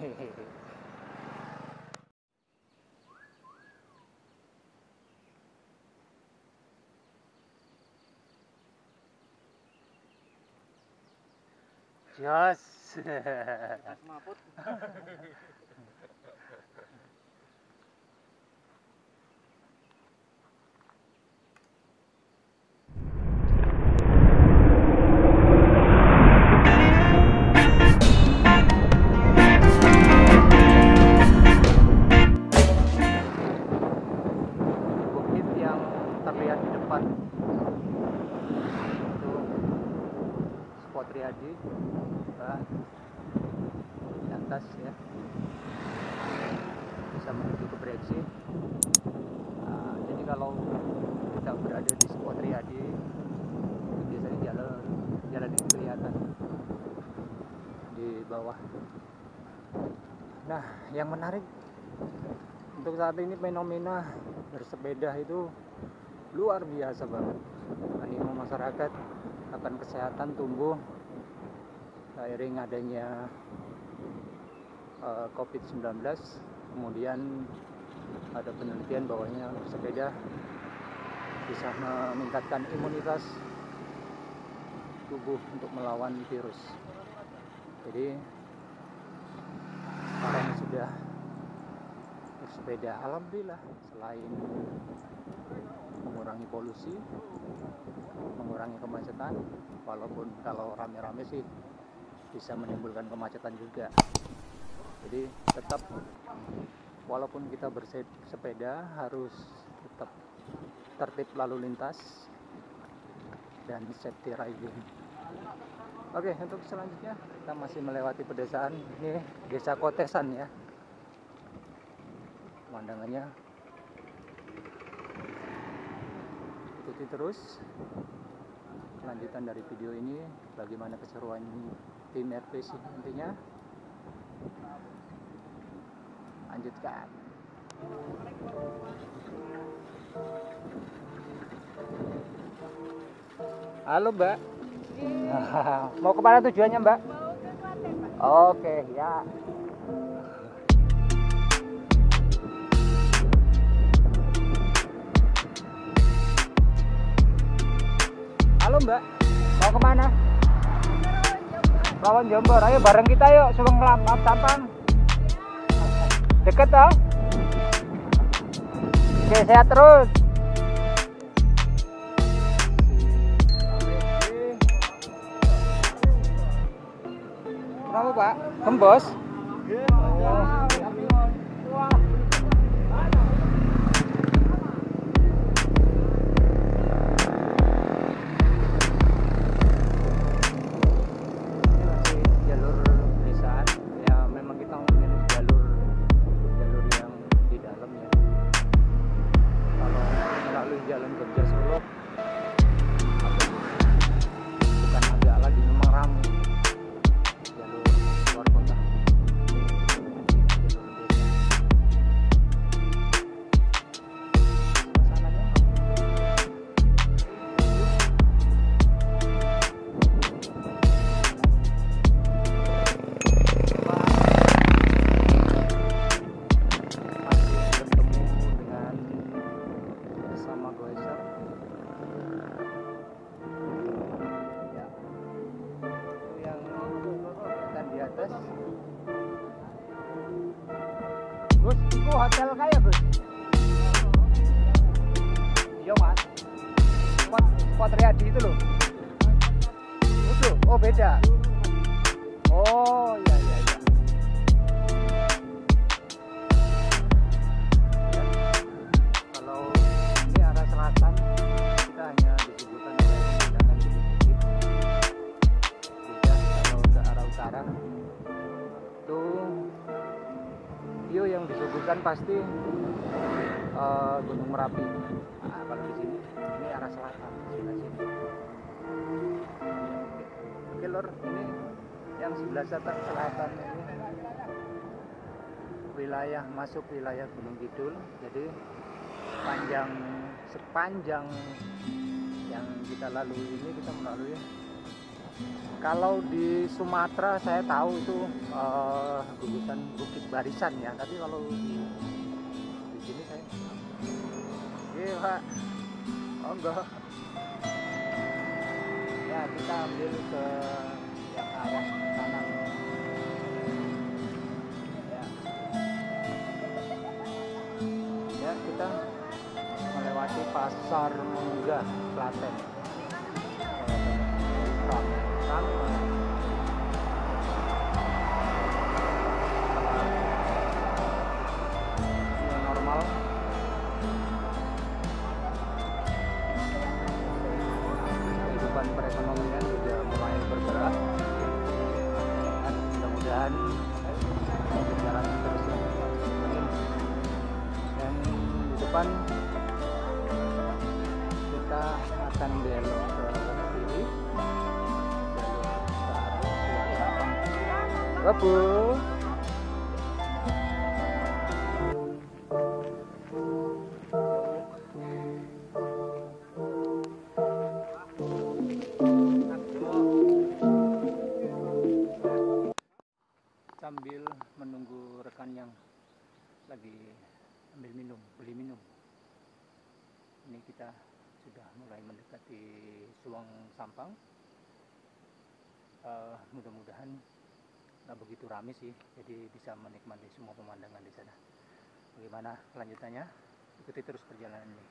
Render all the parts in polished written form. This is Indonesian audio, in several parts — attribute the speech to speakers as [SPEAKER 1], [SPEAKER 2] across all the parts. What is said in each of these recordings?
[SPEAKER 1] Jos.
[SPEAKER 2] Maput.
[SPEAKER 1] Bukit yang terlihat di depan itu spot Riyadi, di atas ya, bisa menuju ke Breksi. Jadi kalau kita berada di spot Riyadi, itu biasanya jalan ini kelihatan di bawah. Nah, yang menarik untuk saat ini fenomena bersepeda itu luar biasa banget. Animo masyarakat akan kesehatan tumbuh seiring adanya COVID-19. Kemudian ada penelitian bahwanya bersepeda bisa meningkatkan imunitas tubuh untuk melawan virus. Jadi orang yang sudah bersepeda, alhamdulillah, selain mengurangi polusi, mengurangi kemacetan, walaupun kalau rame-rame sih bisa menimbulkan kemacetan juga. Jadi tetap, walaupun kita bersepeda, harus tetap tertib lalu lintas dan safety riding. Oke, untuk selanjutnya kita masih melewati pedesaan. Ini Desa Kotesan ya. Pemandangannya ikuti terus kelanjutan dari video ini, bagaimana keseruan tim RPC nantinya. Lanjutkan. Halo Mbak. Mau kemana tujuannya Mbak?
[SPEAKER 3] Mau ke Klaten, Pak.
[SPEAKER 1] Oke ya. Halo Mbak, mau kemana? Lawan Jombor. Ayo bareng kita yuk, Subeng Kelapa Sampang. Deket toh? Oke, sehat terus. Kenapa Pak? Gembos? Gus, itu hotel kaya Gus? Iya Mas. Spot Riyadi itu loh. Itu, oh beda. Oh iya iya iya. Ya. Kalau ini arah selatan, kita hanya disuguhkan oleh pemandangan bukit. Beda kalau ke arah utara, itu view yang disuguhkan pasti Gunung Merapi. Nah, kalau di sini ini arah selatan, sebelah sini. Oke lor, ini yang sebelah selatan ini wilayah, masuk wilayah Gunung Kidul. Jadi sepanjang yang kita lalui ini, kita melalui Kalau di Sumatera saya tahu itu gugusan Bukit Barisan ya, tapi kalau di sini saya iya Pak, oh enggak ya, kita ambil ke yang arah kanan ya. Ya, kita melewati Pasar Munggah Klaten. Normal kehidupan perekonomian juga mulai bergerak, dan mudah-mudahan berjalan terus ya. Dan di depan kita akan belok ke kiri, belok ke arah Suwakapang. Wabu. Sambil menunggu rekan yang lagi beli minum. Ini kita sudah mulai mendekati Suwang Sampang. Mudah-mudahan nggak begitu ramai sih, jadi bisa menikmati semua pemandangan di sana. Bagaimana kelanjutannya? Ikuti terus perjalanan ini.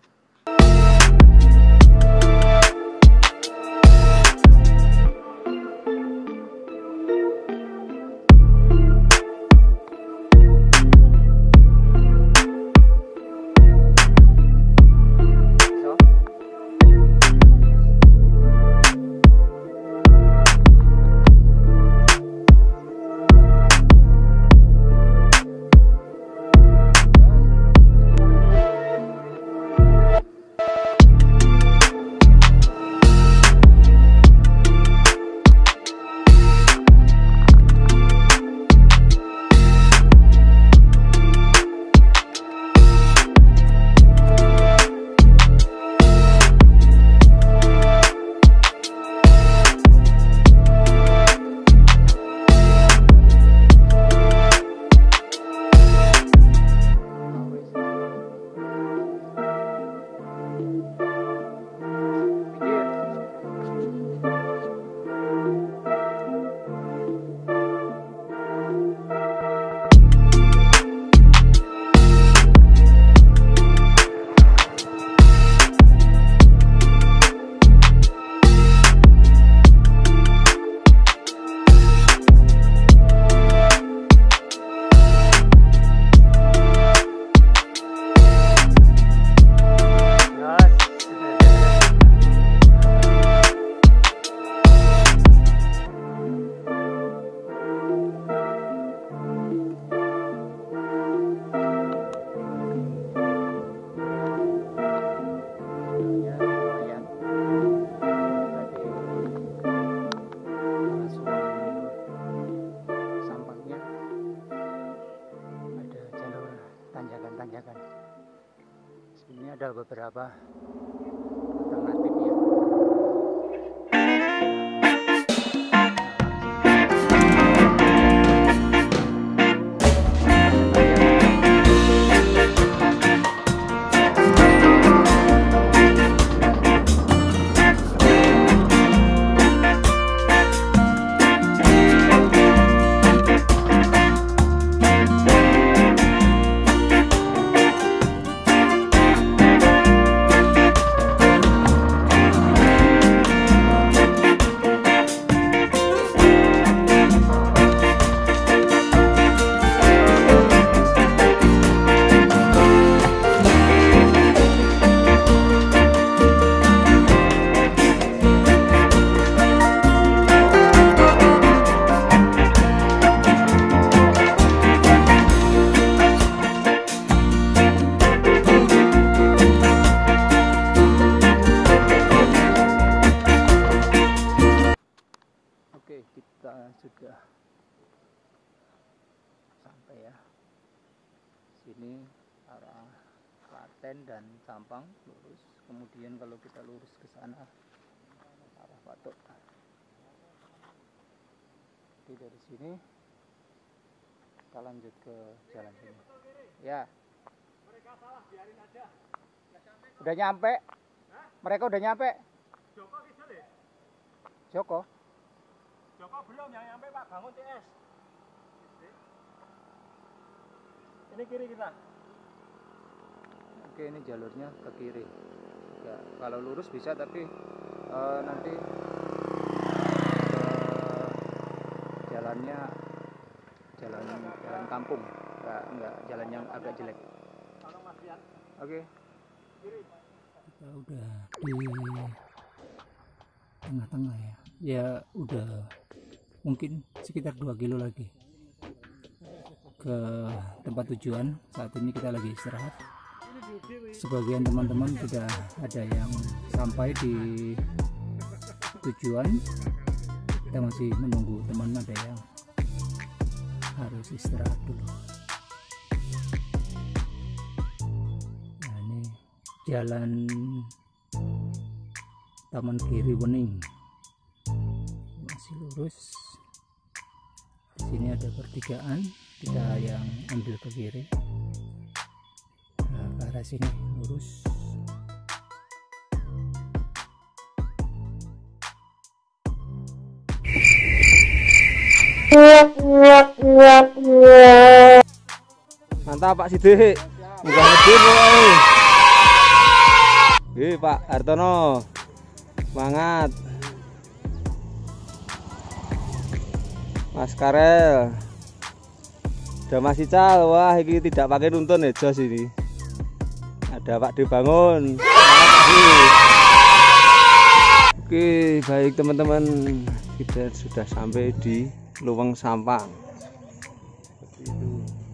[SPEAKER 1] Tanjakan-tanjakan. Ini ada beberapa alternatif ya. Kita sudah sampai ya. Sini arah Klaten dan Sampang lurus. Kemudian kalau kita lurus ke sana arah Patok. Jadi dari sini kita lanjut ke jalan sini. Ya.
[SPEAKER 2] Mereka salah, biarin aja.
[SPEAKER 1] Udah nyampe?
[SPEAKER 2] Hah?
[SPEAKER 1] Mereka udah nyampe?
[SPEAKER 2] Joko kisah deh.
[SPEAKER 1] Joko?
[SPEAKER 2] Joko belum yang nyampe Pak, bangun TS. Ini kiri kita.
[SPEAKER 1] Oke, ini jalurnya ke kiri. Ya, kalau lurus bisa tapi nanti jalannya jalan kampung, enggak jalan yang agak jelek.
[SPEAKER 2] Tolong Mas Rian.
[SPEAKER 1] Oke.
[SPEAKER 2] Kiri.
[SPEAKER 3] Kita udah di tengah-tengah ya. Ya udah mungkin sekitar 2 kilo lagi ke tempat tujuan. Saat ini kita lagi istirahat. Sebagian teman-teman sudah ada yang sampai di tujuan. Kita masih menunggu teman, ada yang harus istirahat dulu. Nah, ini jalan Taman Giri Wening masih lurus. Di sini ada pertigaan, kita yang ambil ke kiri. Nah, ke arah sini lurus.
[SPEAKER 4] Mantap Pak Sidik. Munggah medun kowe. Nggih Pak Hartono. Semangat. Mas Karel. Udah Mas Ical. Wah, ini tidak pakai nuntun ya jos ini. Ada Pak De Bangun. Oke, baik teman-teman. Kita sudah sampai di Luweng Sampang. Seperti itu.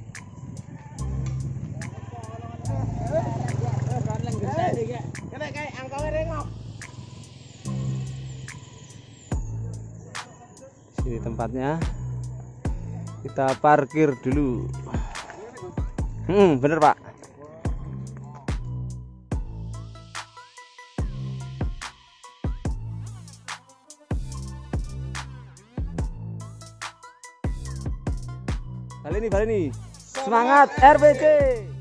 [SPEAKER 4] Sini tempatnya, kita parkir dulu. Bener Pak. Balik nih, semangat RBC.